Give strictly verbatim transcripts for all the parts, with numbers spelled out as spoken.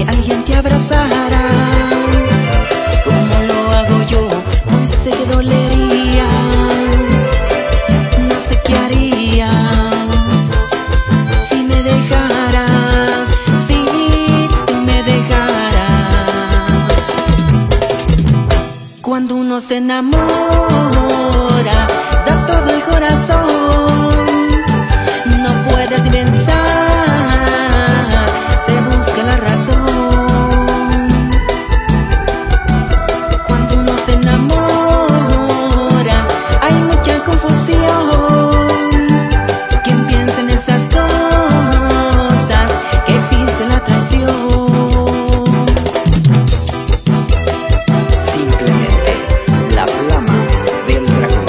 que alguien te abrazara como lo hago yo, pues sé que dolería. No sé qué haría si me dejaras, si tú me dejaras. Cuando uno se enamora, da todo el corazón, no puedes ni pensar, se busca la razón. Cuando uno se enamora, hay mucha confusión. ¿Quién piensa en esas cosas? Que existe la traición. Simplemente la flama del dragón.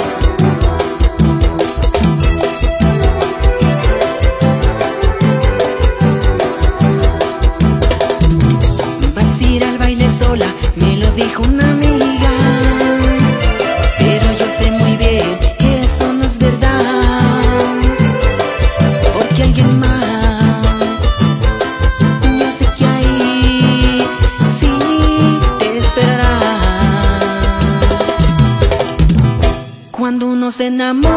Vas a ir al baile sola, me lo dijo una amiga, pero yo sé muy bien que eso no es verdad, porque alguien más, yo sé que ahí sí te esperará. Cuando uno se enamora,